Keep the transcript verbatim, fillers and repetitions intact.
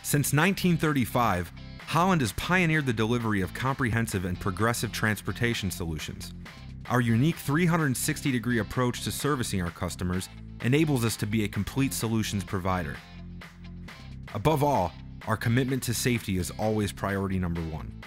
Since nineteen thirty-five, Holland has pioneered the delivery of comprehensive and progressive transportation solutions. Our unique three hundred sixty degree approach to servicing our customers enables us to be a complete solutions provider. Above all, our commitment to safety is always priority number one.